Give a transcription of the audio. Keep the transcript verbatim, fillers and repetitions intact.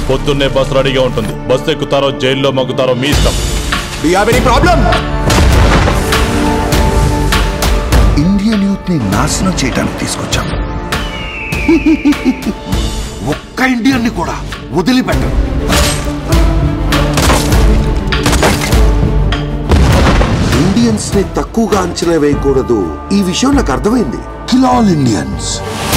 పొద్దున్నే బస్ రెడీగా ఉంటుంది. బస్ ఎక్కుతారో జైల్లో మగ్గుతారో మీ ఇష్టం. Do you have any problem? Indian youth ని నాశనం చేయడానికి తీసుకొచ్చాం. ఒక్క ఇండియన్ ని కూడా వదిలిపెట్టరు. ఇండియన్స్ ని తక్కువగా అంచనా వేయకూడదు. ఈ విషయం నాకు అర్థమైంది. Kill all Indians.